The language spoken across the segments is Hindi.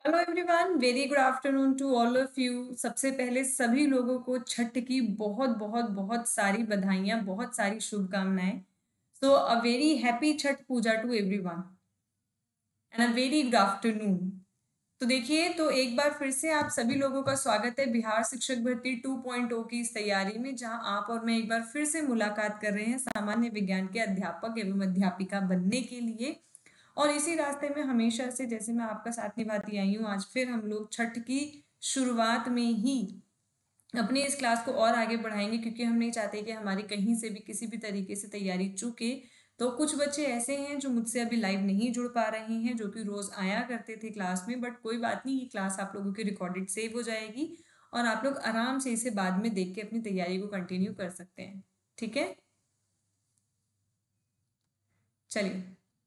Hello everyone, very good afternoon to all of you. सबसे पहले सभी लोगों को छठ की बहुत बहुत बहुत सारी बधाइयाँ, बहुत सारी शुभकामनाएं। So a very happy Chhath Puja to everyone and a very good afternoon. तो देखिए, तो एक बार फिर से आप सभी लोगों का स्वागत है बिहार शिक्षक भर्ती 2.0 की इस तैयारी में, जहां आप और मैं एक बार फिर से मुलाकात कर रहे हैं सामान्य विज्ञान के अध्यापक एवं अध्यापिका बनने के लिए। और इसी रास्ते में हमेशा से जैसे मैं आपका साथ निभाती आई हूँ, आज फिर हम लोग छठ की शुरुआत में ही अपनी इस क्लास को और आगे बढ़ाएंगे, क्योंकि हम नहीं चाहते कि हमारी कहीं से भी किसी भी तरीके से तैयारी चूके। तो कुछ बच्चे ऐसे हैं जो मुझसे अभी लाइव नहीं जुड़ पा रहे हैं, जो कि रोज आया करते थे क्लास में, बट कोई बात नहीं, ये क्लास आप लोगों की रिकॉर्डेड सेव हो जाएगी और आप लोग आराम से इसे बाद में देख के अपनी तैयारी को कंटिन्यू कर सकते हैं। ठीक है, चलिए।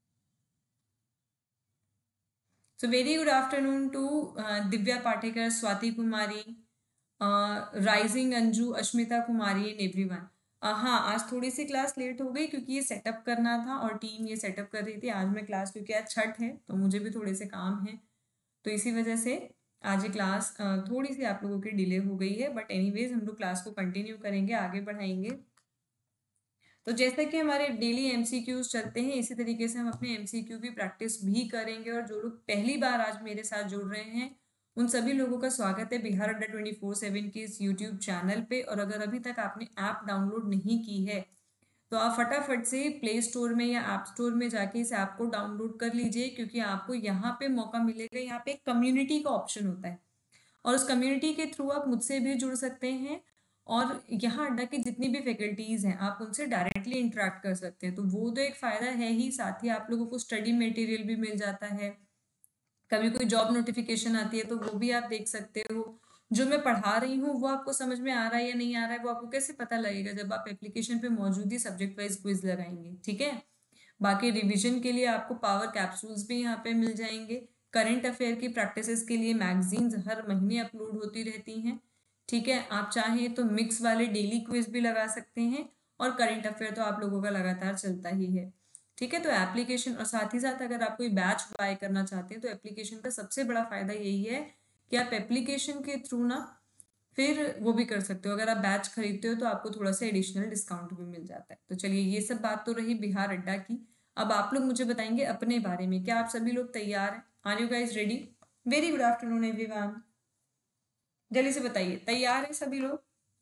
So very good afternoon to Divya Patekar, Swati Kumari, rising Anju, Ashmita Kumari and everyone. हाँ, आज थोड़ी सी क्लास लेट हो गई क्योंकि ये सेटअप करना था और टीम ये सेटअप कर रही थी आज मैं क्लास, क्योंकि आज छठ है तो मुझे भी थोड़े से काम है। तो इसी वजह से आज ये क्लास थोड़ी सी आप लोगों की डिले हो गई है, बट एनीवेज हम लोग क्लास को कंटिन्यू करेंगे, आगे बढ़ाएंगे। तो जैसा कि हमारे डेली एमसीक्यूज चलते हैं, इसी तरीके से हम अपने एमसीक्यू की प्रैक्टिस भी करेंगे। और जो लोग पहली बार आज मेरे साथ जुड़ रहे हैं, उन सभी लोगों का स्वागत है बिहार अड्डा 24/7 के इस यूट्यूब चैनल पे। और अगर अभी तक आपने ऐप डाउनलोड नहीं की है, तो आप फटाफट से प्ले स्टोर में या ऐप स्टोर में जाके इस ऐप को डाउनलोड कर लीजिए, क्योंकि आपको यहाँ पे मौका मिलेगा। यहाँ पे एक कम्युनिटी का ऑप्शन होता है और उस कम्युनिटी के थ्रू आप मुझसे भी जुड़ सकते हैं। और यहाँ अड्डा की जितनी भी फैकल्टीज हैं, आप उनसे डायरेक्टली इंटरेक्ट कर सकते हैं। तो वो तो एक फायदा है ही, साथ ही आप लोगों को स्टडी मटेरियल भी मिल जाता है। कभी कोई जॉब नोटिफिकेशन आती है तो वो भी आप देख सकते हो। जो मैं पढ़ा रही हूँ वो आपको समझ में आ रहा है या नहीं आ रहा है, वो आपको कैसे पता लगेगा? जब आप एप्लीकेशन पे मौजूद ही सब्जेक्ट वाइज क्विज लगाएंगे। ठीक है। बाकी रिवीजन के लिए आपको पावर कैप्सूल्स भी यहाँ पे मिल जाएंगे। करंट अफेयर की प्रैक्टिसेस के लिए मैगजीन्स हर महीने अपलोड होती रहती हैं। ठीक है, आप चाहें तो मिक्स वाले डेली क्विज भी लगा सकते हैं, और करंट अफेयर तो आप लोगों का लगातार चलता ही है। ठीक है, तो एप्लीकेशन, और साथ ही साथ अगर आप कोई बैच बाय करना चाहते हैं तो एप्लीकेशन का सबसे बड़ा फायदा यही है कि आप एप्लीकेशन के थ्रू ना फिर वो भी कर सकते हो। अगर आप बैच खरीदते हो तो आपको थोड़ा सा एडिशनल डिस्काउंट भी मिल जाता है। तो चलिए, ये सब बात तो रही बिहार अड्डा की। अब आप लोग मुझे बताएंगे अपने बारे में। क्या आप सभी लोग तैयार हैं? Are you guys ready? Very good afternoon everyone. जल्दी से बताइए, तैयार है सभी लोग?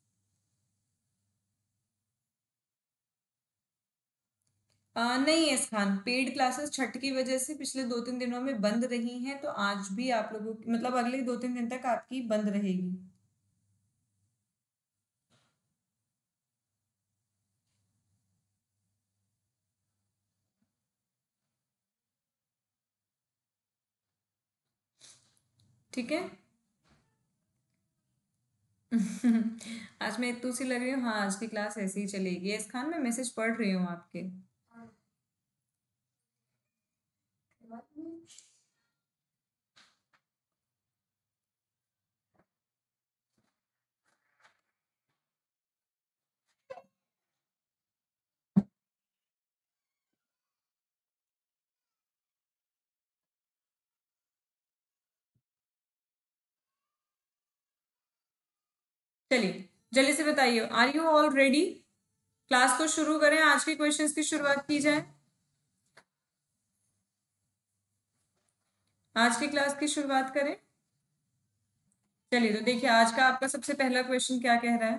नहीं है खान, पेड क्लासेस छठ की वजह से पिछले 2-3 दिनों में बंद रही हैं, तो आज भी आप लोगों की, मतलब अगले 2-3 दिन तक आपकी बंद रहेगी। ठीक है। आज मैं इतू सी लग रही हूँ। हाँ, आज की क्लास ऐसे ही चलेगी। इस खान, मैं मैसेज पढ़ रही हूँ आपके। चलिए, जल्दी से बताइए, are you all ready? Class को शुरू करें, आज के क्वेश्चंस की शुरुआत की जाए। आज की क्लास की शुरुआत करें। चलिए, तो देखिए, आज का आपका सबसे पहला क्वेश्चन क्या कह रहा है।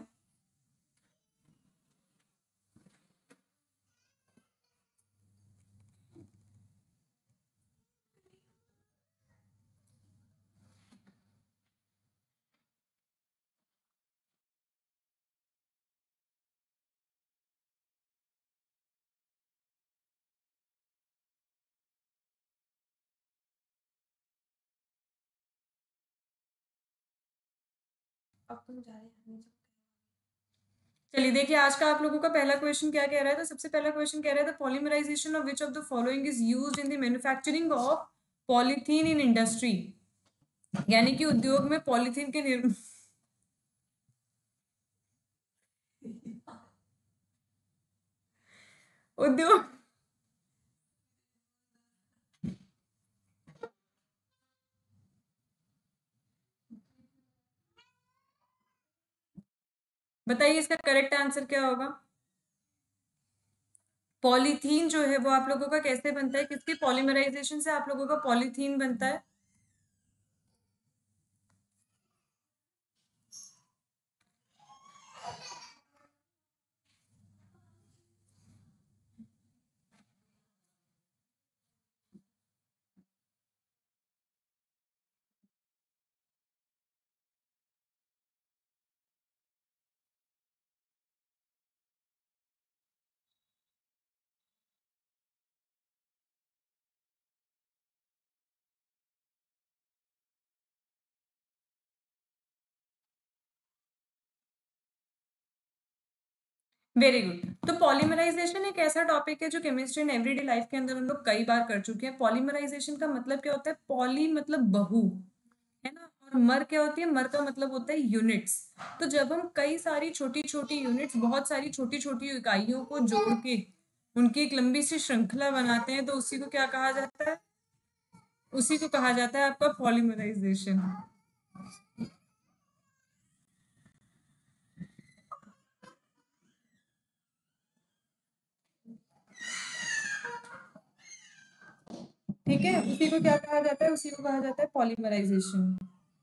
अब तुम जा रहे हैं। चलिए, देखिए, आज का आप लोगों का पहला क्वेश्चन क्या कह रहा है। तो सबसे पहला क्वेश्चन कह रहा है, the polymerization of which of the following is used in the manufacturing of polythene in industry. यानी कि उद्योग में पॉलीथीन के उद्योग बताइए इसका करेक्ट आंसर क्या होगा। पॉलीथीन जो है वो आप लोगों का कैसे बनता है, किसकी पॉलीमराइजेशन से आप लोगों का पॉलीथीन बनता है। Very good. तो पॉलीमराइजेशन एक ऐसा टॉपिक है जो केमिस्ट्री एंड एवरीडे लाइफ के अंदर हम लोग कई बार कर चुके हैं। पॉलीमराइजेशन का मतलब क्या होता है, पॉली मतलब बहु, है ना, और मर क्या होती है, मर का मतलब होता है यूनिट्स। तो जब हम कई सारी छोटी छोटी यूनिट्स, बहुत सारी छोटी छोटी इकाइयों को जोड़ के उनकी एक लंबी सी श्रृंखला बनाते हैं, तो उसी को क्या कहा जाता है, उसी को कहा जाता है आपका पॉलीमराइजेशन। ठीक है, उसी को क्या कहा जाता है, उसी को कहा जाता है पॉलीमराइजेशन।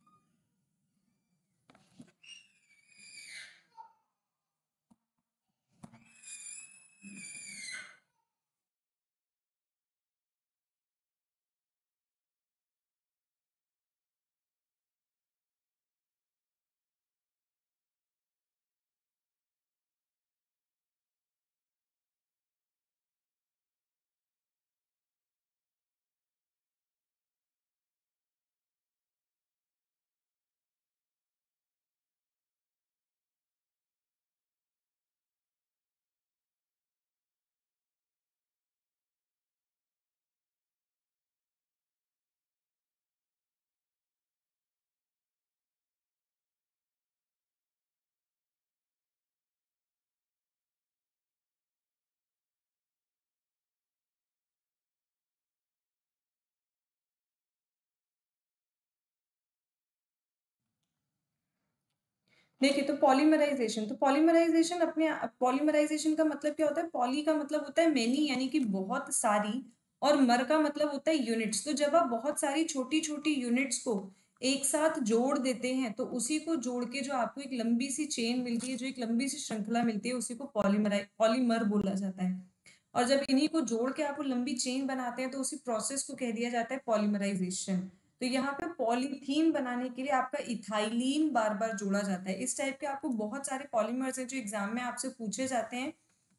देखिए, तो पॉलीमराइजेशन अपने, पॉलीमराइजेशन का मतलब क्या होता है, पॉली का मतलब होता है मेनी यानी कि बहुत सारी, और मर का मतलब होता है यूनिट्स। तो जब आप बहुत सारी छोटी छोटी यूनिट्स को एक साथ जोड़ देते हैं, तो उसी को जोड़ के जो आपको एक लंबी सी चेन मिलती है, जो एक लंबी सी श्रृंखला मिलती है, उसी को पॉलीमर बोला जाता है। और जब इन्हीं को जोड़ के आप वो लंबी चेन बनाते हैं, तो उसी प्रोसेस को कह दिया जाता है पॉलीमराइजेशन। तो यहाँ पे पॉलीथीन बनाने के लिए आपका इथाइलीन बार बार जोड़ा जाता है। इस टाइप के आपको बहुत सारे पॉलीमर्स हैं जो एग्जाम में आपसे पूछे जाते हैं।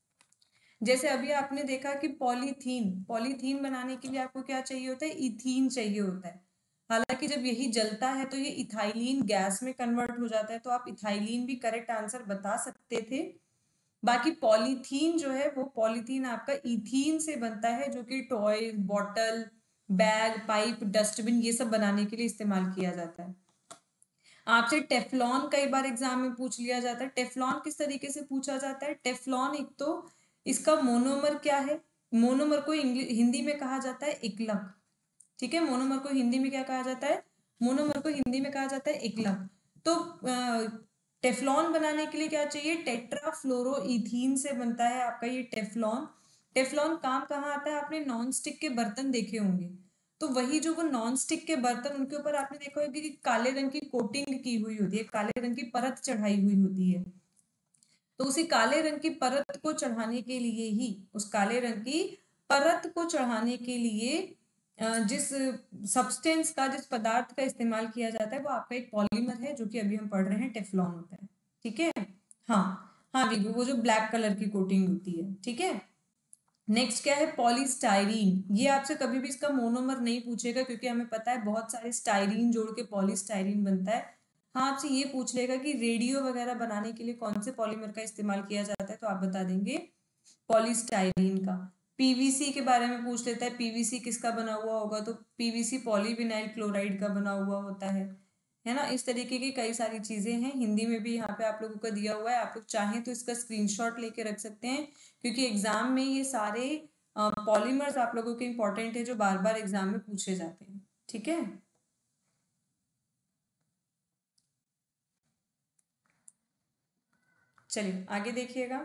जैसे अभी आपने देखा कि पॉलीथीन, पॉलीथीन बनाने के लिए आपको क्या चाहिए होता है, इथीन चाहिए होता है। हालांकि जब यही जलता है तो ये इथाइलीन गैस में कन्वर्ट हो जाता है, तो आप इथाइलीन भी करेक्ट आंसर बता सकते थे। बाकी पॉलीथीन जो है वो पॉलीथीन आपका इथीन से बनता है, जो कि toy, bottle, bag, pipe, dustbin ये सब बनाने के लिए इस्तेमाल किया जाता है। आपसे टेफ्लॉन कई बार एग्जाम में पूछ लिया जाता है। टेफ्लॉन किस तरीके से पूछा जाता है, टेफ्लॉन एक तो इसका मोनोमर क्या है, मोनोमर को हिंदी में कहा जाता है इक्लक। ठीक है, मोनोमर को हिंदी में क्या कहा जाता है, मोनोमर को हिंदी में कहा जाता है इक्लक। तो टेफ्लॉन बनाने के लिए क्या चाहिए, टेट्राफ्लोरोइथीन से बनता है आपका ये टेफ्लॉन। टेफ्लॉन काम कहाँ आता है, आपने नॉन स्टिक के बर्तन देखे होंगे, तो वही जो वो नॉन स्टिक के बर्तन, उनके ऊपर आपने देखा होगा कि काले रंग की कोटिंग की हुई होती है, काले रंग की परत चढ़ाई हुई होती है। तो उसी काले रंग की परत को चढ़ाने के लिए ही, उस काले रंग की परत को चढ़ाने के लिए जिस सब्सटेंस का, जिस पदार्थ का इस्तेमाल किया जाता है, वो आपका एक पॉलीमर है, जो कि अभी हम पढ़ रहे हैं, टेफ्लॉन होता है। ठीक है, हाँ, हाँ विभू, वो जो ब्लैक कलर की कोटिंग होती है। ठीक है, नेक्स्ट क्या है, पॉलीस्टाइरीन। ये आपसे कभी भी इसका मोनोमर नहीं पूछेगा, क्योंकि हमें पता है बहुत सारे स्टाइरीन जोड़ के पॉलीस्टाइरीन बनता है। हाँ, आपसे ये पूछ लेगा कि रेडियो वगैरह बनाने के लिए कौन से पॉलीमर का इस्तेमाल किया जाता है, तो आप बता देंगे पॉलीस्टाइरीन का। पीवीसी के बारे में पूछ लेता है, पीवीसी किसका बना हुआ होगा, तो पीवीसी पॉलीविनाइल क्लोराइड का बना हुआ होता है ना। इस तरीके की कई सारी चीजें हैं, हिंदी में भी यहाँ पे आप लोगों को दिया हुआ है, आप लोग चाहें तो इसका स्क्रीनशॉट लेके रख सकते हैं, क्योंकि एग्जाम में ये सारे पॉलीमर्स आप लोगों के इंपॉर्टेंट है, जो बार बार एग्जाम में पूछे जाते हैं। ठीक है, चलिए आगे देखिएगा।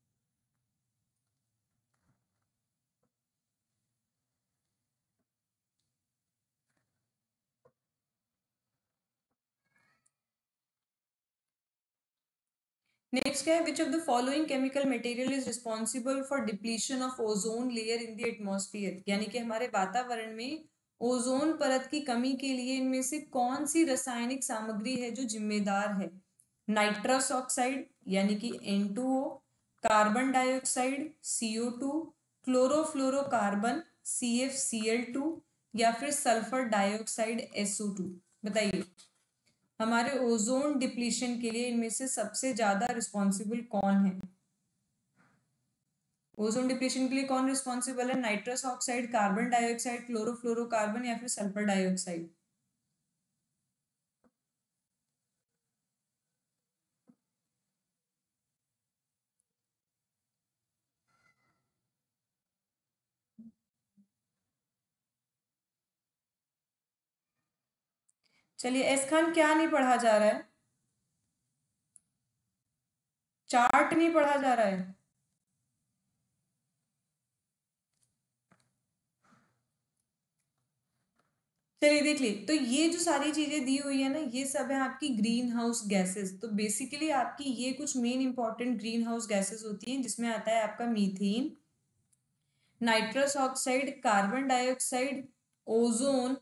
नेक्स्ट क्या है, which of the following chemical material is responsible for depletion of ozone layer in the atmosphere, यानी कि हमारे वातावरण में ओजोन परत की कमी के लिए इनमें से कौन सी रासायनिक सामग्री है जो जिम्मेदार है। नाइट्रस ऑक्साइड यानी कि N2O, carbon dioxide CO2, chlorofluorocarbon CFCl2, या फिर सल्फर डाइऑक्साइड SO2। बताइए हमारे ओजोन डिप्लीशन के लिए इनमें से सबसे ज्यादा रिस्पॉन्सिबल कौन है। ओजोन डिप्लीशन के लिए कौन रिस्पॉन्सिबल है, nitrous oxide, carbon dioxide, chlorofluorocarbon या फिर सल्फर डाइऑक्साइड। चलिए एस खान, क्या नहीं पढ़ा जा रहा है, चार्ट नहीं पढ़ा जा रहा है। चलिए देख ली, तो ये जो सारी चीजें दी हुई है ना, ये सब है आपकी ग्रीन हाउस गैसेस। तो बेसिकली आपकी ये कुछ main important green house gases होती हैं, जिसमें आता है आपका methane, nitrous oxide, carbon dioxide, ozone.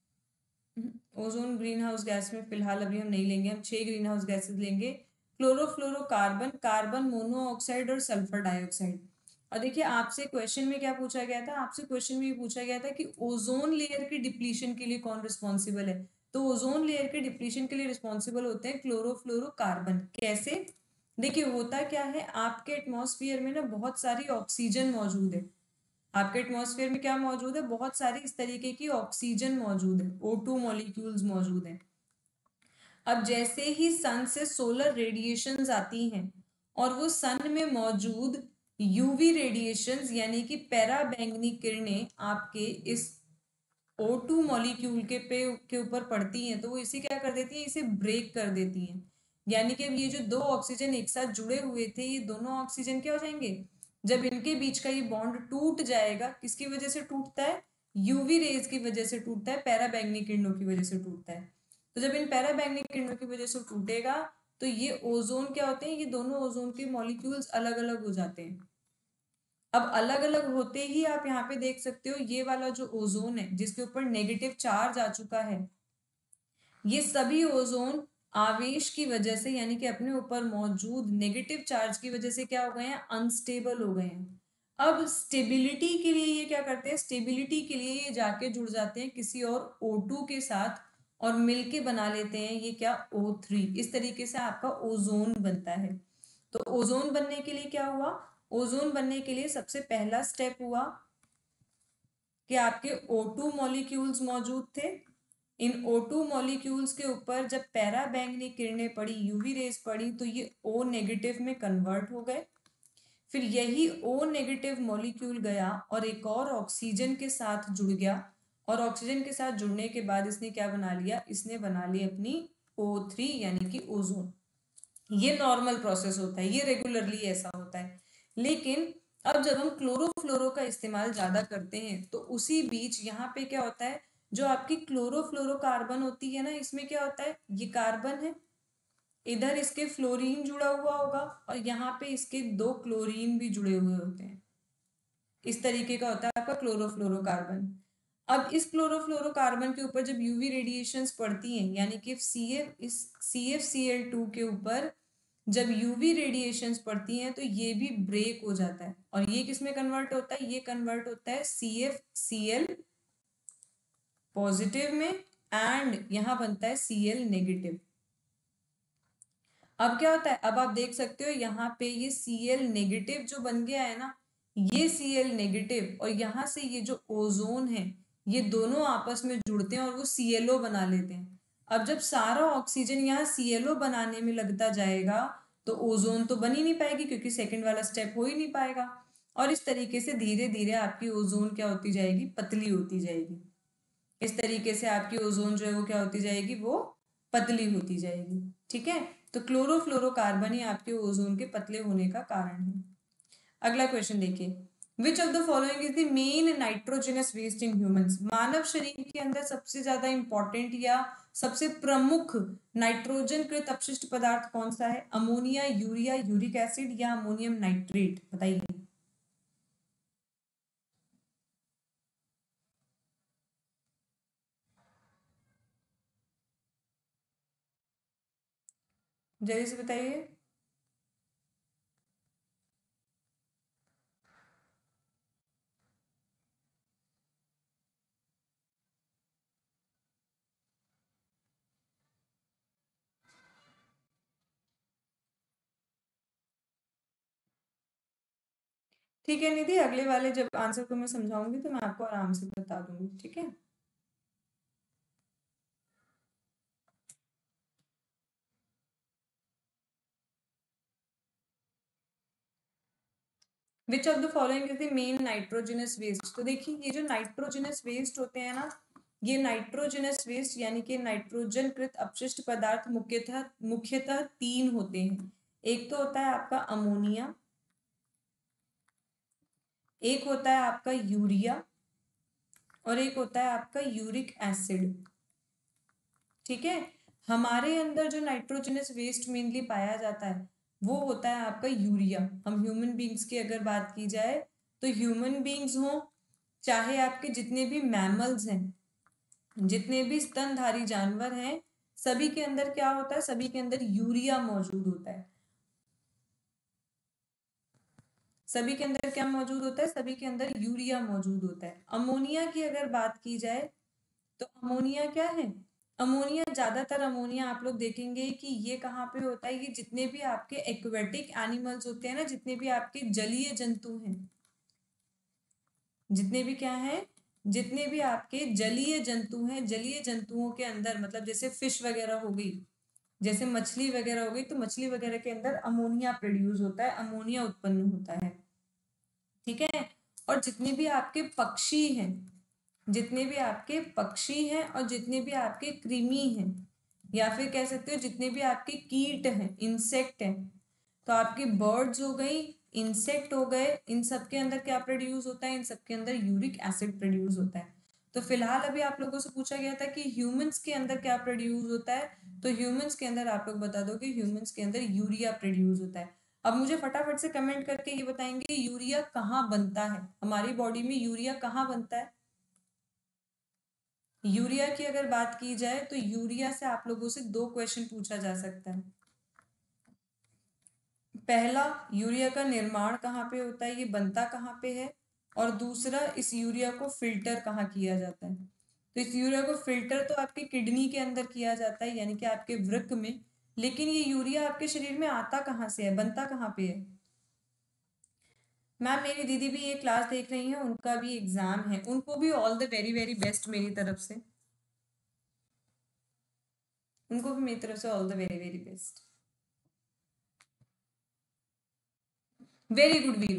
Ozone green house gas में फिलहाल अभी हम नहीं लेंगे, हम 6 ग्रीन हाउस गैसेस लेंगे, क्लोरोफ्लोरोकार्बन, कार्बन मोनोऑक्साइड और सल्फर डाइऑक्साइड। और देखिए आपसे क्वेश्चन में क्या पूछा गया था, आपसे क्वेश्चन में ये पूछा गया था कि ओजोन लेयर के डिप्लीशन के लिए कौन रिस्पॉन्सिबल है। तो ओजोन लेयर के डिप्लीशन के लिए रिस्पॉन्सिबल होते हैं क्लोरोफ्लोरोकार्बन। कैसे, देखिए होता क्या है, आपके एटमॉस्फेयर में ना बहुत सारी ऑक्सीजन मौजूद है। आपके एटमॉस्फेयर में क्या मौजूद है, बहुत सारी इस तरीके की ऑक्सीजन मौजूद है, O2 मॉलिक्यूल्स मौजूद हैं। अब जैसे ही सन से सोलर रेडिएशंस आती हैं और वो सन में मौजूद यूवी रेडिएशंस यानी कि पैरा बैंगनी किरणें आपके इस O2 मॉलिक्यूल के ऊपर पड़ती हैं, तो वो इसे क्या कर देती है, इसे ब्रेक कर देती हैं। यानी कि अब ये जो दो ऑक्सीजन एक साथ जुड़े हुए थे, ये दोनों ऑक्सीजन क्या हो जाएंगे, जब इनके बीच का ये बॉन्ड टूट जाएगा, किसकी वजह से टूटता है, यूवी रेज की वजह से टूटता है, पैरा बैंगनी किरणों की वजह से टूटता है। तो जब इन पैरा बैंगनी किरणों की वजह से टूटेगा, तो ये ओजोन क्या होते हैं, ये दोनों ओजोन के मॉलिक्यूल्स अलग अलग हो जाते हैं। अब अलग अलग होते ही आप यहाँ पे देख सकते हो, ये वाला जो ओजोन है जिसके ऊपर नेगेटिव चार्ज आ चुका है, ये सभी ओजोन आवेश की वजह से यानी कि अपने ऊपर मौजूद नेगेटिव चार्ज की वजह से क्या हो गए हैं, अनस्टेबल हो गए हैं। अब स्टेबिलिटी के लिए ये क्या करते हैं, स्टेबिलिटी के लिए ये जाके जुड़ जाते हैं किसी और O2 के साथ और मिलके बना लेते हैं ये क्या, O3। इस तरीके से आपका ओजोन बनता है। तो ओजोन बनने के लिए क्या हुआ, ओजोन बनने के लिए सबसे पहला स्टेप हुआ कि आपके O2 मॉलिक्यूल्स मौजूद थे। इन O2 मॉलिक्यूल्स के ऊपर जब पैरा बैंगनी किरणें पड़ी, यूवी रेज पड़ी, तो ये O नेगेटिव में कन्वर्ट हो गए। फिर यही O नेगेटिव मॉलिक्यूल गया और एक और ऑक्सीजन के साथ जुड़ गया, और ऑक्सीजन के साथ जुड़ने के बाद इसने क्या बना लिया, इसने बना ली अपनी O3 यानी कि ओजोन। ये नॉर्मल प्रोसेस होता है, ये रेगुलरली ऐसा होता है। लेकिन अब जब हम क्लोरोफ्लोरो का इस्तेमाल ज्यादा करते हैं, तो उसी बीच यहाँ पे क्या होता है, जो आपकी क्लोरोफ्लोरोकार्बन होती है ना, इसमें क्या होता है, ये कार्बन है, इधर इसके फ्लोरीन जुड़ा हुआ होगा और यहाँ पे इसके 2 क्लोरीन भी जुड़े हुए होते हैं। इस तरीके का होता है आपका क्लोरोफ्लोरोकार्बन। अब इस क्लोरोफ्लोरोकार्बन के ऊपर जब यूवी रेडिएशंस पड़ती हैं, यानी कि CFCl2 के ऊपर जब यूवी रेडिएशंस पड़ती हैं, तो ये भी ब्रेक हो जाता है। और ये किस में कन्वर्ट होता है, ये कन्वर्ट होता है CFCl पॉजिटिव में, एंड यहाँ बनता है Cl नेगेटिव। अब क्या होता है, अब आप देख सकते हो यहाँ पे ये Cl नेगेटिव जो बन गया है ना, ये Cl नेगेटिव और यहाँ से ये जो ओजोन है, ये दोनों आपस में जुड़ते हैं और वो ClO बना लेते हैं। अब जब सारा ऑक्सीजन यहाँ ClO बनाने में लगता जाएगा, तो ओजोन तो बन ही नहीं पाएगी, क्योंकि सेकंड वाला स्टेप हो ही नहीं पाएगा। और इस तरीके से धीरे धीरे आपकी ओजोन क्या होती जाएगी, पतली होती जाएगी। इस तरीके से आपकी ओजोन जो है वो क्या होती जाएगी, वो पतली होती जाएगी। ठीक है, तो क्लोरोफ्लोरोकार्बन ही आपके ओजोन के पतले होने का कारण है। अगला क्वेश्चन देखिए, which of the following is the main nitrogenous waste in humans. मानव शरीर के अंदर सबसे ज्यादा इंपॉर्टेंट या सबसे प्रमुख नाइट्रोजन कृत अपशिष्ट पदार्थ कौन सा है? अमोनिया, यूरिया, यूरिक एसिड या अमोनियम नाइट्रेट, बताइए। जल्दी से बताइए। ठीक है निधि, अगले वाले जब आंसर को मैं समझाऊंगी तो मैं आपको आराम से बता दूंगी, ठीक है। Which of the following is the main nitrogenous waste. तो देखिए, ये जो नाइट्रोजनस वेस्ट होते हैं ना, ये नाइट्रोजनस वेस्ट यानी कि नाइट्रोजन कृत अपशिष्ट पदार्थ मुख्यतः मुख्यतः तीन होते हैं। एक तो होता है आपका अमोनिया, एक होता है आपका यूरिया, और एक होता है आपका यूरिक एसिड। ठीक है, हमारे अंदर जो नाइट्रोजनस वेस्ट मेनली पाया जाता है वो होता है आपका यूरिया। हम ह्यूमन बींग्स की अगर बात की जाए तो ह्यूमन बींग्स हो चाहे आपके जितने भी मैमल्स हैं, जितने भी स्तनधारी जानवर हैं, सभी के अंदर क्या होता है? सभी के अंदर यूरिया मौजूद होता है। सभी के अंदर क्या मौजूद होता है? सभी के अंदर यूरिया मौजूद होता है। अमोनिया की अगर बात की जाए तो अमोनिया क्या है? अमोनिया, ज्यादातर अमोनिया आप लोग देखेंगे कि ये कहाँ पे होता है? ये जितने भी आपके एक्वेटिक एनिमल्स होते हैं ना, जितने भी आपके जलीय जंतु हैं, जितने भी क्या हैं, जितने भी आपके जलीय जंतु हैं, जलीय जंतुओं के अंदर मतलब जैसे फिश वगैरह हो गई, जैसे मछली वगैरह हो गई, तो मछली वगैरह के अंदर अमोनिया प्रोड्यूस होता है, अमोनिया उत्पन्न होता है। ठीक है, और जितने भी आपके पक्षी हैं, जितने भी आपके पक्षी हैं और जितने भी आपके कृमि हैं, या फिर कह सकते हो जितने भी आपके कीट हैं, इंसेक्ट हैं, तो आपके बर्ड्स हो गई, इंसेक्ट हो गए, इन सब के अंदर क्या प्रोड्यूस होता है? इन सब के अंदर यूरिक एसिड प्रोड्यूस होता है। तो फिलहाल अभी आप लोगों से पूछा गया था कि ह्यूमंस के अंदर क्या प्रोड्यूस होता है, तो ह्यूमंस के अंदर आप लोग बता दो कि ह्यूमंस के अंदर यूरिया प्रोड्यूस होता है। अब मुझे फटाफट से कमेंट करके ये बताएंगे यूरिया कहाँ बनता है, हमारी बॉडी में यूरिया कहाँ बनता है। यूरिया की अगर बात की जाए तो यूरिया से आप लोगों से दो क्वेश्चन पूछा जा सकता है। पहला, यूरिया का निर्माण कहाँ पे होता है, ये बनता कहाँ पे है, और दूसरा, इस यूरिया को फिल्टर कहाँ किया जाता है। तो इस यूरिया को फिल्टर तो आपके किडनी के अंदर किया जाता है, यानी कि आपके वृक्क में, लेकिन ये यूरिया आपके शरीर में आता कहाँ से है, बनता कहाँ पे है? मैम, मेरी दीदी भी ये क्लास देख रही हैं, उनका भी एग्जाम है, उनको भी all the very very best मेरी तरफ से, उनको भी मेरी तरफ से all the very very best. Very good Veeru,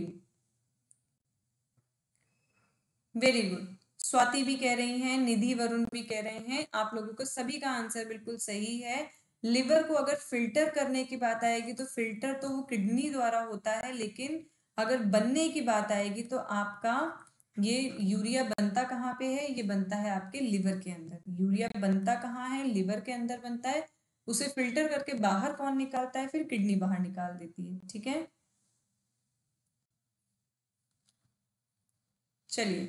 very good. Swati भी कह रही हैं, निधि वरुण भी कह रहे हैं, आप लोगों को सभी का आंसर बिल्कुल सही है। लिवर को अगर फिल्टर करने की बात आएगी तो फिल्टर तो वो किडनी द्वारा होता है, लेकिन अगर बनने की बात आएगी तो आपका ये यूरिया बनता कहाँ पे है? ये बनता है आपके लिवर के अंदर। यूरिया बनता कहाँ है? लिवर के अंदर बनता है। उसे फिल्टर करके बाहर कौन निकालता है? फिर किडनी बाहर निकाल देती है। ठीक है, चलिए,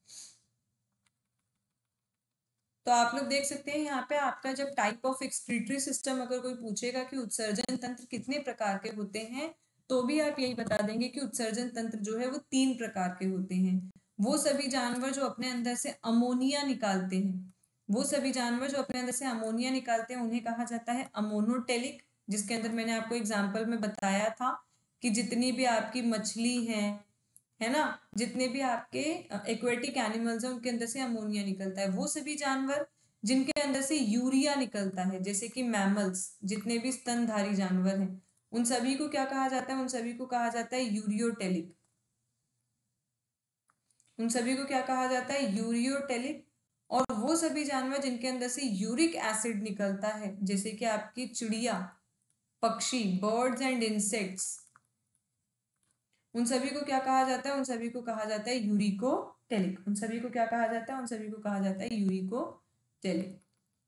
तो आप लोग देख सकते हैं यहाँ पे आपका जब टाइप ऑफ एक्सक्रीटरी सिस्टम अगर कोई पूछेगा कि उत्सर्जन तंत्र कितने प्रकार के होते हैं, तो भी आप यही बता देंगे कि उत्सर्जन तंत्र जो है वो तीन प्रकार के होते हैं। वो सभी जानवर जो अपने अंदर से अमोनिया निकालते हैं, वो सभी जानवर जो अपने अंदर से अमोनिया निकालते हैं उन्हें कहा जाता है अमोनोटेलिक, जिसके अंदर मैंने आपको एग्जाम्पल में बताया था कि जितनी भी आपकी मछली है ना, जितने भी आपके एक्वेटिक एनिमल्स हैं उनके अंदर से अमोनिया निकलता है। वो सभी जानवर जिनके अंदर से यूरिया निकलता है, जैसे कि मैमल्स, जितने भी स्तनधारी जानवर हैं, उन सभी को क्या कहा जाता है? उन सभी को कहा जाता है यूरियोटेलिक। उन सभी को क्या कहा जाता है? यूरियोटेलिक। और वो सभी जानवर जिनके अंदर से यूरिक एसिड निकलता है, जैसे कि आपकी चिड़िया, पक्षी, बर्ड्स एंड इंसेक्ट्स, उन सभी को क्या कहा जाता है? उन सभी को कहा जाता है यूरिकोटेलिक। उन सभी को क्या कहा जाता है? उन सभी को कहा जाता है यूरिकोटेलिक।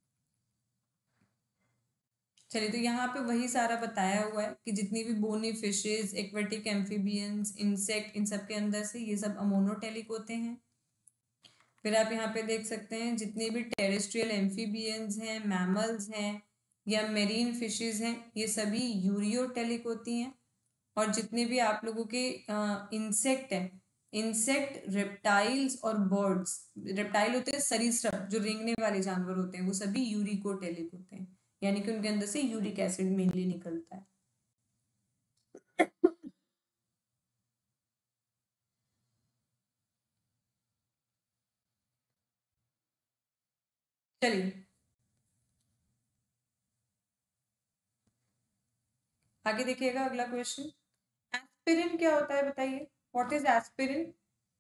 चलिए, तो यहाँ पे वही सारा बताया हुआ है कि जितनी भी bony fishes, aquatic amphibians, insect, इन सब के अंदर से ये सब अमोनोटेलिक होते हैं। फिर आप यहाँ पे देख सकते हैं जितने भी टेरेस्ट्रियल एम्फीबियंस हैं, मैमल्स हैं या मेरीन फिशेज हैं, ये सभी यूरियोटेलिक होती हैं। और जितने भी आप लोगों के इंसेक्ट हैं, इंसेक्ट, रेप्टाइल्स और बर्ड्स, रेप्टाइल होते हैं सरीसृप, जो रेंगने वाले जानवर होते हैं, वो सभी यूरिकोटेलिक होते हैं, यानी कि उनके अंदर से यूरिक एसिड मेनली निकलता है। चलिए आगे देखिएगा, अगला क्वेश्चन। एस्पिरिन क्या होता है बताइए? What is aspirin?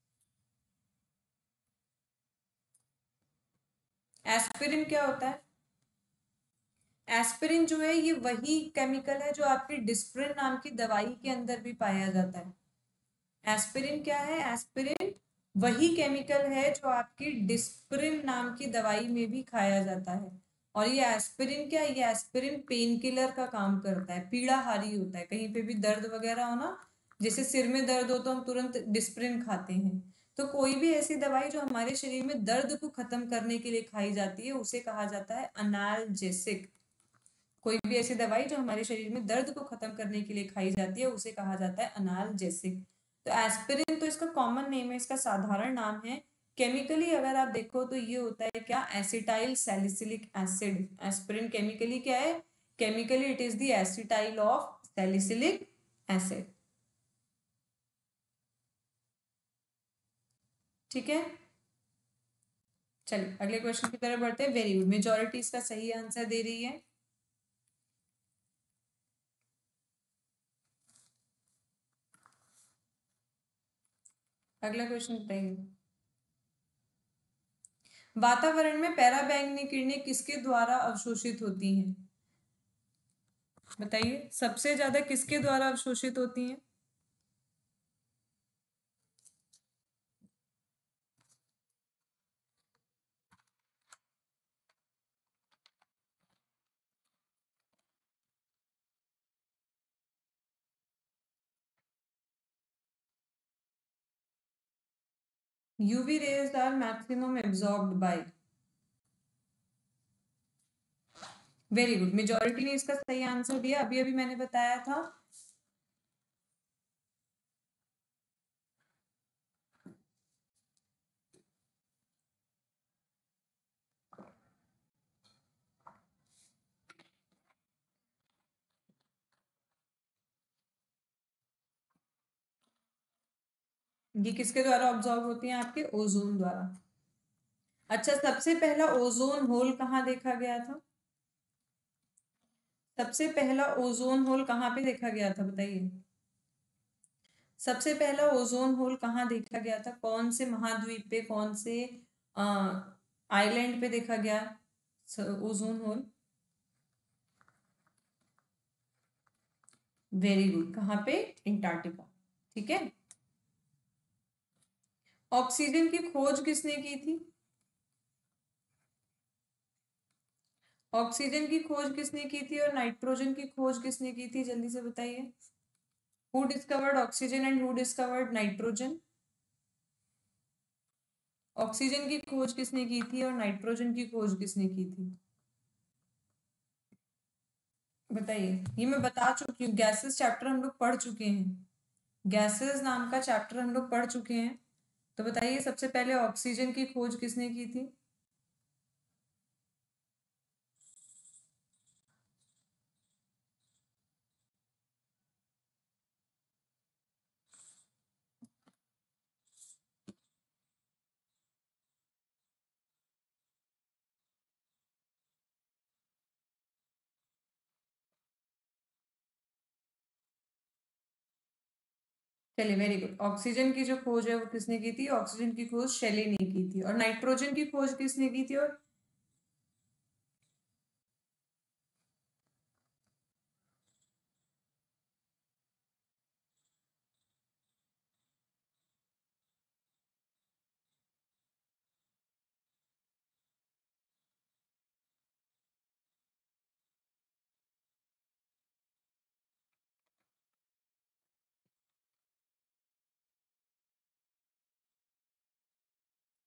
एस्पिरिन क्या होता है? एस्पिरिन जो है ये वही केमिकल है जो आपकी डिस्प्रिन नाम की दवाई के अंदर भी पाया जाता है। एस्पिरिन क्या है? एस्पिरिन वही केमिकल है जो आपकी डिस्प्रिन नाम की दवाई में भी खाया जाता है। और ये एस्पिरिन क्या है? ये एस्पिरिन पेन किलर का काम करता है, पीड़ाहारी होता है। कहीं पे भी दर्द वगैरह हो ना, जैसे सिर में दर्द हो तो हम तुरंत डिस्प्रिन खाते हैं, तो कोई भी ऐसी दवाई जो हमारे शरीर में दर्द को खत्म करने के लिए खाई जाती है उसे कहा जाता है अनाल्जेसिक। कोई भी ऐसी दवाई जो हमारे शरीर में दर्द को खत्म करने के लिए खाई जाती है उसे कहा जाता है अनाल्जेसिक। तो एस्पिरिन तो इसका कॉमन नेम है, इसका साधारण नाम है। केमिकली अगर आप देखो तो ये होता है क्या? Acetyl salicylic acid. Aspirin chemically क्या है? Chemically it is the acetyl of salicylic acid. ठीक है, चलिए अगले क्वेश्चन की तरफ बढ़ते हैं। वेरी गुड, मेजोरिटी इसका सही आंसर दे रही है। अगला क्वेश्चन बताइए। वातावरण में पराबैंगनी किरणें किसके द्वारा अवशोषित होती हैं? बताइए, सबसे ज्यादा किसके द्वारा अवशोषित होती हैं? UV rays are maximum absorbed by. Very good, majority ने इसका सही आंसर दिया। अभी अभी मैंने बताया था। ये किसके द्वारा ऑब्जॉर्व होती हैं? आपके ओजोन द्वारा। अच्छा, सबसे पहला ओजोन होल कहाँ देखा गया था? सबसे पहला ओजोन होल कहाँ पे देखा गया था बताइए? सबसे पहला ओजोन होल कहाँ देखा गया था? कौन से महाद्वीप पे, कौन से आइलैंड पे देखा गया ओजोन होल? वेरी गुड, कहाँ पे? अंटार्कटिका। ठीक है। ऑक्सीजन की खोज किसने की थी? ऑक्सीजन की खोज किसने की थी और नाइट्रोजन की खोज किसने की थी? जल्दी से बताइए। Who discovered oxygen and who discovered nitrogen? Oxygen की खोज किसने की थी और नाइट्रोजन की खोज किसने की थी? बताइए। ये मैं बता चुकी हूँ, गैसेस चैप्टर हम लोग पढ़ चुके हैं। गैसेस नाम का चैप्टर हम लोग पढ़ चुके हैं। तो बताइए, सबसे पहले ऑक्सीजन की खोज किसने की थी? चलिए, वेरी गुड। ऑक्सीजन की जो खोज है वो किसने की थी? ऑक्सीजन की खोज शेली ने की थी। और नाइट्रोजन की खोज किसने की थी? और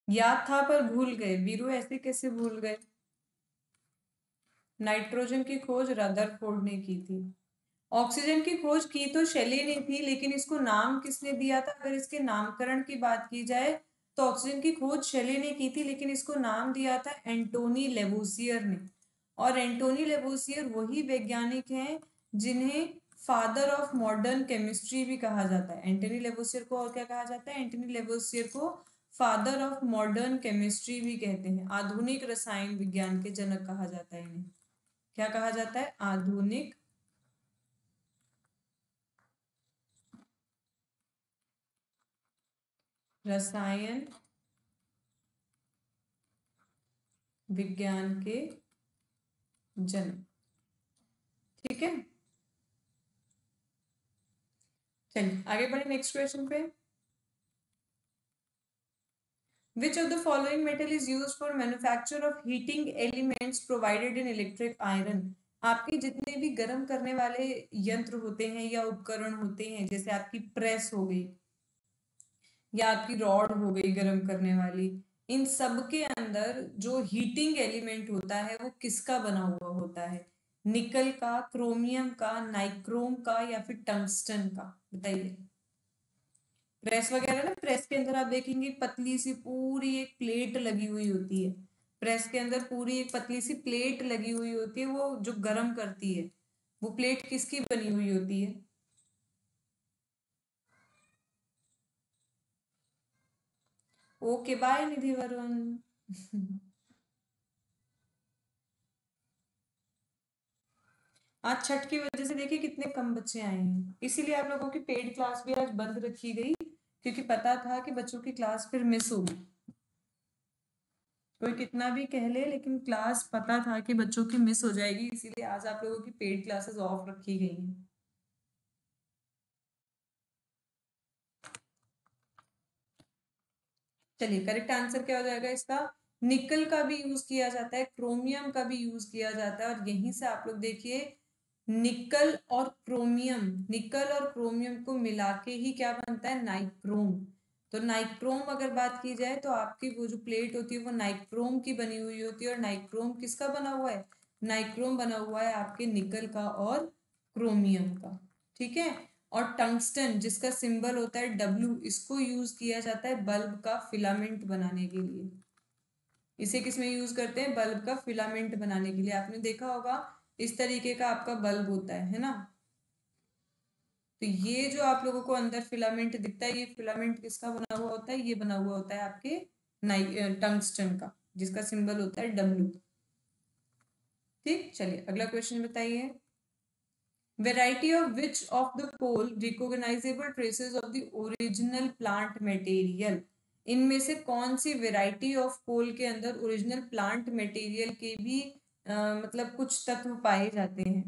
याद था पर भूल गए, वीरू ऐसे कैसे भूल गए? नाइट्रोजन की खोज रदरफोर्ड ने की थी। ऑक्सीजन की खोज की तो शेली ने थी, लेकिन इसको नाम किसने दिया था? अगर इसके नामकरण की बात की जाए तो ऑक्सीजन की खोज शेली ने की थी, लेकिन इसको नाम दिया था एंटोनी लेवोसियर ने। और एंटोनी लेवोसियर वही वैज्ञानिक हैं जिन्हें फादर ऑफ मॉडर्न केमिस्ट्री भी कहा जाता है। एंटोनी लेवोसियर को और क्या कहा जाता है? एंटोनी लेवोसियर को फादर ऑफ मॉडर्न केमिस्ट्री भी कहते हैं। आधुनिक रसायन विज्ञान के जनक कहा जाता है इन्हें। क्या कहा जाता है? आधुनिक रसायन विज्ञान के जनक। ठीक है, चलिए आगे बढ़े नेक्स्ट क्वेश्चन पे। Which of the following metal is used for manufacture of heating elements provided in electric iron? आपके जितने भी गर्म करने वाले यंत्र होते हैं या उपकरण होते हैं, जैसे आपकी प्रेस हो गई या आपकी रॉड हो गई गर्म करने वाली, इन सब के अंदर जो हीटिंग एलिमेंट होता है वो किसका बना हुआ होता है? निकल का, क्रोमियम का, नाइक्रोम का, या फिर टंगस्टन का? बताइए। प्रेस वगैरह ना, प्रेस के अंदर आप देखेंगे पतली सी पूरी एक प्लेट लगी हुई होती है। प्रेस के अंदर पूरी एक पतली सी प्लेट लगी हुई होती है, वो जो गर्म करती है, वो प्लेट किसकी बनी हुई होती है? Okay bye Nidhi Varun. आज छठ की वजह से देखिए कितने कम बच्चे आए हैं, इसीलिए आप लोगों की पेड क्लास भी आज बंद रखी गई, क्योंकि पता था कि बच्चों की क्लास फिर मिस होगी। कोई कितना भी कह ले, लेकिन क्लास पता था कि बच्चों की मिस हो जाएगी, इसीलिए आज आप लोगों की पेड क्लासेस ऑफ रखी गई हैं। चलिए करेक्ट आंसर क्या हो जाएगा इसका? निकल का भी यूज किया जाता है, क्रोमियम का भी यूज किया जाता है, और यहीं से आप लोग देखिए निकल और क्रोमियम, निकल और क्रोमियम को मिला के ही क्या बनता है? नाइक्रोम। तो नाइक्रोम अगर बात की जाए तो आपकी वो जो प्लेट होती है वो नाइक्रोम की बनी हुई होती है, और नाइक्रोम किसका बना हुआ है? नाइक्रोम बना हुआ है आपके निकल का और क्रोमियम का। ठीक है। और टंगस्टन जिसका सिंबल होता है डब्ल्यू, इसको यूज किया जाता है बल्ब का फिलामेंट बनाने के लिए। इसे किसमें यूज करते हैं? बल्ब का फिलामेंट बनाने के लिए। आपने देखा होगा इस तरीके का आपका बल्ब होता है ना? तो ये जो आप लोगों को अंदर फिलामेंट दिखता है, ये फिलामेंट किसका बना हुआ होता है? ये बना हुआ होता है आपके टंगस्टन का, जिसका सिंबल होता है डब्ल्यू। ठीक, चलिए अगला क्वेश्चन बताइए। Variety of which of the coal recognizable traces of the original plant material? इनमें से कौन सी वेराइटी ऑफ कोल के अंदर ओरिजिनल प्लांट मटेरियल के भी मतलब कुछ तत्व पाए जाते हैं?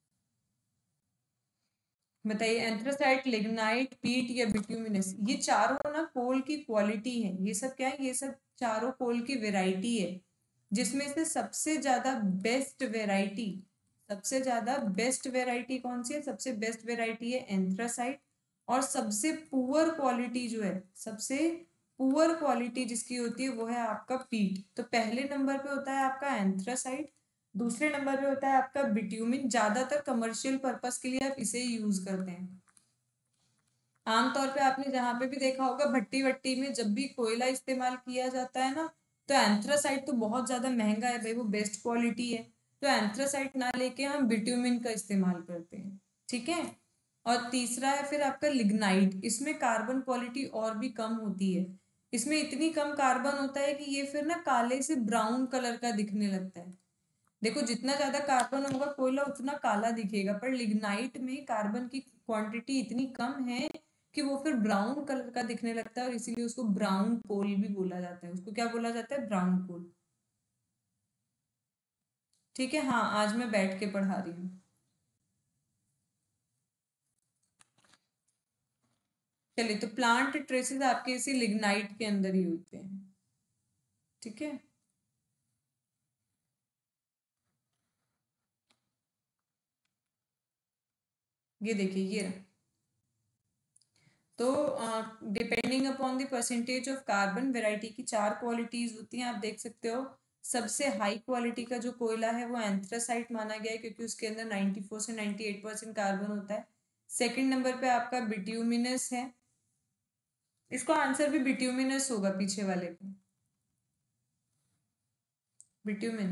बताइए। एंथ्रासाइट, लिग्नाइट, पीट, या बिट्यूमिनस? ये चारों ना कोल की क्वालिटी है। ये सब क्या है? ये सब चारों कोल की वेराइटी है, जिसमें से सबसे ज्यादा बेस्ट वेराइटी कौन सी है? सबसे बेस्ट वेराइटी है एंथ्रासाइट। और सबसे पुअर क्वालिटी जो है, सबसे पुअर क्वालिटी जिसकी होती है वो है आपका पीट। तो पहले नंबर पे होता है आपका एंथ्रासाइट, दूसरे नंबर पे होता है आपका बिट्यूमिन। ज्यादातर कमर्शियल पर्पस के लिए आप इसे यूज करते हैं। आमतौर पे आपने जहां पे भी देखा होगा भट्टी वट्टी में जब भी कोयला इस्तेमाल किया जाता है ना, तो एंथ्रासाइट तो बहुत ज्यादा महंगा है भाई, वो बेस्ट क्वालिटी है, तो एंथ्रासाइट ना लेके हम बिट्यूमिन का इस्तेमाल करते हैं। ठीक है। और तीसरा है फिर आपका लिग्नाइट। इसमें कार्बन क्वालिटी और भी कम होती है। इसमें इतनी कम कार्बन होता है कि ये फिर ना काले से ब्राउन कलर का दिखने लगता है। देखो जितना ज्यादा कार्बन होगा कोयला उतना काला दिखेगा, पर लिग्नाइट में कार्बन की क्वांटिटी इतनी कम है कि वो फिर ब्राउन कलर का दिखने लगता है, और इसीलिए उसको ब्राउन कोल भी बोला जाता है। उसको क्या बोला जाता है? Brown coal. ठीक है, हाँ आज मैं बैठ के पढ़ा रही हूँ। चलिए, तो प्लांट ट्रेसेस आपके इसी लिग्नाइट के अंदर ही होते हैं। ठीक है। ये देखिए, ये रहा। तो depending upon the percentage of carbon, variety की 4 क्वालिटीज होती हैं, आप देख सकते हो। सबसे हाई क्वालिटी का जो कोयला है वो एंथ्रासाइट माना गया है, क्योंकि उसके अंदर 94 से 98% कार्बन होता है। सेकंड नंबर पे आपका बिट्यूमिनस है। इसका आंसर भी बिट्यूमिनस होगा पीछे वाले पे, बिट्यूमिन।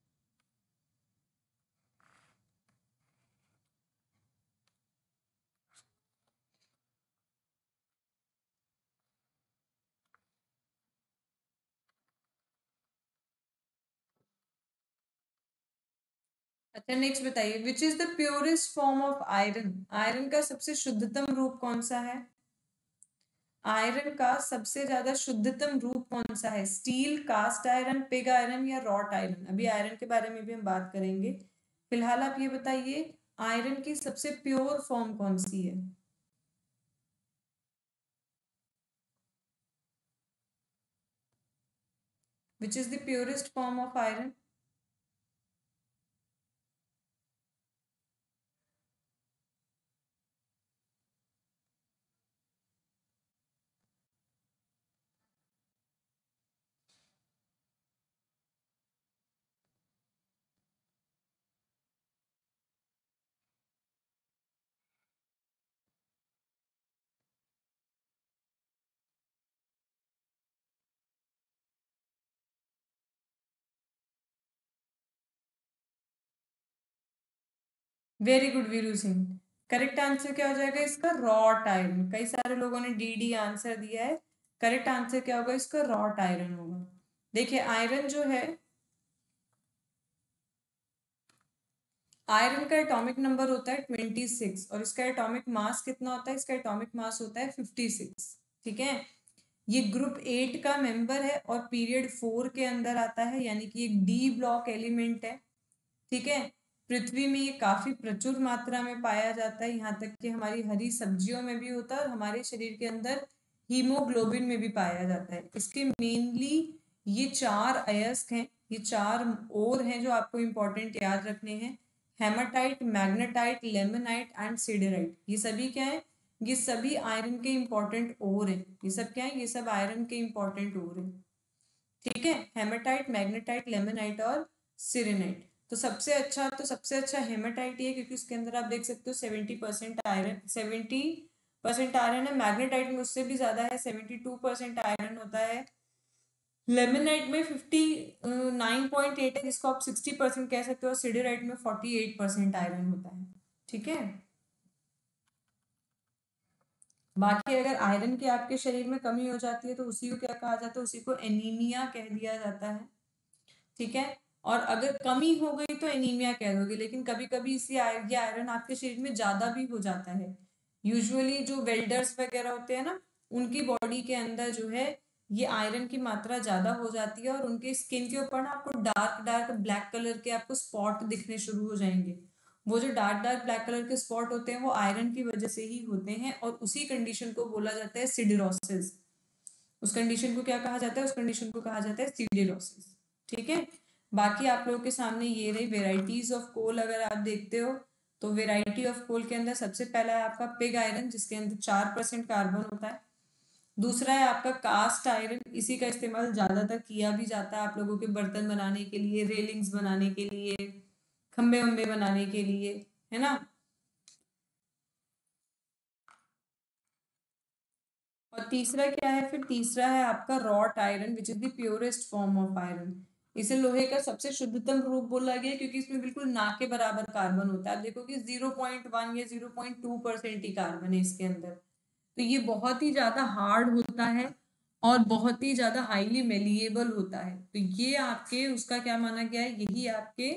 अच्छा नेक्स्ट बताइए, which is the purest form of iron? Iron का सबसे शुद्धतम रूप कौन सा है? आयरन का सबसे ज्यादा शुद्धतम रूप कौन सा है? Steel, cast iron, pig iron या रॉट आयरन? अभी आयरन के बारे में भी हम बात करेंगे। फिलहाल आप ये बताइए, आयरन की सबसे प्योर फॉर्म कौन सी है? Which is the purest form of iron? Very good Veeru Singh. Correct answer क्या हो जाएगा इसका? Wrought iron. कई सारे लोगों ने डी डी आंसर दिया है। करेक्ट आंसर क्या होगा इसका? रॉट आयरन होगा। देखिए आयरन जो है, आयरन का एटॉमिक नंबर होता है 26 और इसका एटॉमिक मास कितना होता है? इसका एटॉमिक मास होता है 56। ठीक है, ये ग्रुप 8 का मेंबर है और पीरियड 4 के अंदर आता है, यानी कि एक डी ब्लॉक एलिमेंट है। ठीक है, पृथ्वी में ये काफी प्रचुर मात्रा में पाया जाता है, यहाँ तक कि हमारी हरी सब्जियों में भी होता है और हमारे शरीर के अंदर हीमोग्लोबिन में भी पाया जाता है। इसके मेनली ये 4 अयस्क हैं, ये 4 और हैं जो आपको इंपॉर्टेंट याद रखने हैं। Haematite, magnetite, limonite and siderite, ये सभी क्या है? ये सभी आयरन के इंपॉर्टेंट ओर हैं। ये सब क्या है? ये सब आयरन के इंपॉर्टेंट ओर हैं। ठीक है, हेमाटाइट, मैग्नेटाइट, लेमनाइट और सिरेनाइट। तो सबसे अच्छा हेमाटाइट ही है, क्योंकि उसके अंदर आप देख सकते हो 70% आयरन, 70% आयरन है। मैग्नेटाइट में उससे भी ज्यादा है, 72% आयरन होता है। लेमनाइट में 59.8 है, जिसको आप 60% कह सकते हो। सिडेराइट में 48% आयरन होता है। ठीक है, बाकी अगर आयरन की आपके शरीर में कमी हो जाती है तो उसी को क्या कहा जाता है? उसी को एनीमिया कह दिया जाता है। ठीक है, और अगर कमी हो गई तो एनीमिया कह दोगे, लेकिन कभी कभी ये आयरन आपके शरीर में ज्यादा भी हो जाता है। यूजुअली जो वेल्डर्स वगैरह होते हैं ना, उनकी बॉडी के अंदर जो है ये आयरन की मात्रा ज्यादा हो जाती है और उनके स्किन के ऊपर ना आपको डार्क डार्क ब्लैक कलर के आपको स्पॉट दिखने शुरू हो जाएंगे। वो जो डार्क डार्क ब्लैक कलर के स्पॉट होते हैं वो आयरन की वजह से ही होते हैं, और उसी कंडीशन को बोला जाता है सिडिरोसिस। उस कंडीशन को क्या कहा जाता है? उस कंडीशन को कहा जाता है सिडिरोसिस। ठीक है, बाकी आप लोगों के सामने ये रही वेराइटीज ऑफ कोल। अगर आप देखते हो तो वेराइटी ऑफ कोल के अंदर सबसे पहला है आपका पिग आयरन, जिसके अंदर 4% कार्बन होता है। दूसरा है आपका कास्ट आयरन, इसी का इस्तेमाल ज्यादातर किया भी जाता है आप लोगों के बर्तन बनाने के लिए, रेलिंग्स बनाने के लिए, खंबे वंबे बनाने के लिए, है ना। और तीसरा क्या है फिर? तीसरा है आपका wrought iron, which is the purest form of iron. इसे लोहे का सबसे शुद्धतम रूप बोला गया क्योंकि इसमें बिल्कुल ना के बराबर कार्बन होता है। आप देखो कि 0.1 या 0.2% ही कार्बन है इसके अंदर। तो ये बहुत ही ज्यादा हार्ड होता है और बहुत ही ज्यादा हाईली मेलिएबल होता है। तो ये आपके उसका क्या माना गया है? यही आपके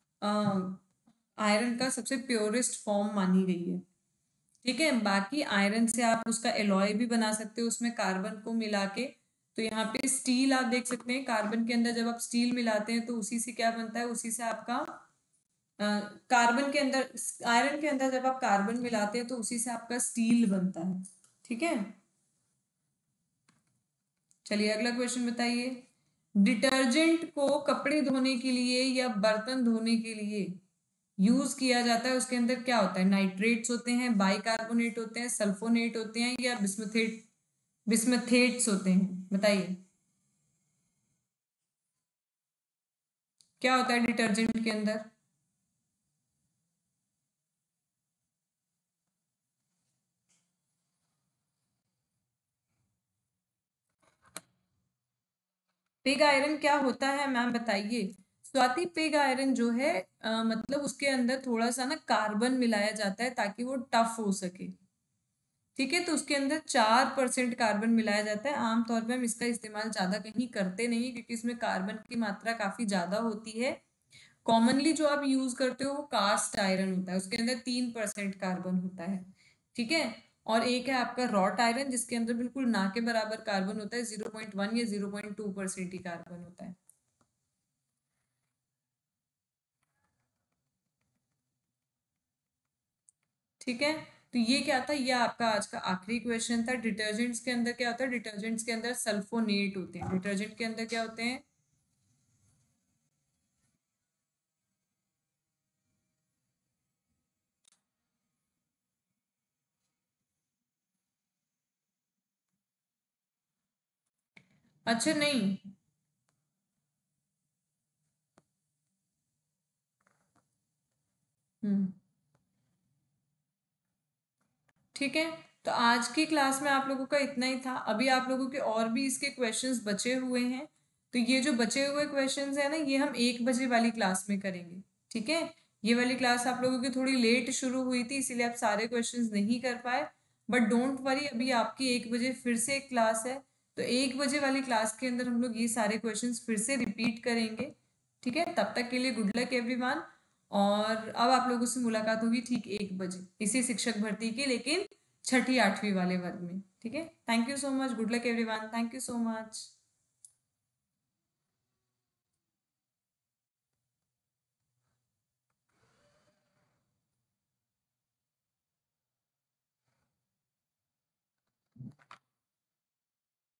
आयरन का सबसे प्योरेस्ट फॉर्म मानी गई है। ठीक है, बाकी आयरन से आप उसका एलॉय भी बना सकते हो उसमें कार्बन को मिला के। तो यहाँ पे स्टील आप देख सकते हैं, कार्बन के अंदर जब आप स्टील मिलाते हैं तो उसी से क्या बनता है? उसी से आपका कार्बन के अंदर, आयरन के अंदर जब आप कार्बन मिलाते हैं तो उसी से आपका स्टील बनता है। ठीक है, चलिए अगला क्वेश्चन बताइए। डिटर्जेंट को कपड़े धोने के लिए या बर्तन धोने के लिए यूज किया जाता है उसके अंदर क्या होता है? नाइट्रेट्स होते हैं, बाइकार्बोनेट होते हैं, सल्फोनेट होते हैं, या बिस्मथेट्स होते हैं? बताइए क्या होता है डिटर्जेंट के अंदर? पिग आयरन क्या होता है मैम बताइए? स्वाति, पिग आयरन जो है मतलब उसके अंदर थोड़ा सा ना कार्बन मिलाया जाता है ताकि वो टफ हो सके। ठीक है, तो उसके अंदर 4% कार्बन मिलाया जाता है। आमतौर पे हम इसका इस्तेमाल ज्यादा कहीं करते नहीं क्योंकि इसमें कार्बन की मात्रा काफी ज्यादा होती है। कॉमनली जो आप यूज करते हो वो कास्ट आयरन होता है, उसके अंदर 3% कार्बन होता है। ठीक है, और एक है आपका रॉट आयरन जिसके अंदर बिल्कुल ना के बराबर कार्बन होता है, 0.1 या 0.2% ही कार्बन होता है। ठीक है, तो ये क्या था, ये आपका आज का आखिरी क्वेश्चन था। डिटर्जेंट्स के अंदर क्या होता है? डिटर्जेंट्स के अंदर सल्फोनेट होते हैं। डिटर्जेंट के अंदर क्या होते हैं? अच्छा नहीं। हम्म। ठीक है, तो आज की क्लास में आप लोगों का इतना ही था। अभी आप लोगों के और भी इसके क्वेश्चंस बचे हुए हैं, तो ये जो बचे हुए क्वेश्चंस है ना, ये हम 1 बजे वाली क्लास में करेंगे। ठीक है, ये वाली क्लास आप लोगों की थोड़ी लेट शुरू हुई थी इसीलिए आप सारे क्वेश्चंस नहीं कर पाए, बट डोंट वरी, अभी आपकी 1 बजे फिर से एक क्लास है। तो 1 बजे वाली क्लास के अंदर हम लोग ये सारे क्वेश्चंस फिर से रिपीट करेंगे। ठीक है, तब तक के लिए गुड लक एवरीवन। और अब आप लोगों से मुलाकात होगी ठीक 1 बजे इसी शिक्षक भर्ती की, लेकिन छठी आठवीं वाले वर्ग में। ठीक है, thank you so much, good luck everyone, thank you so much.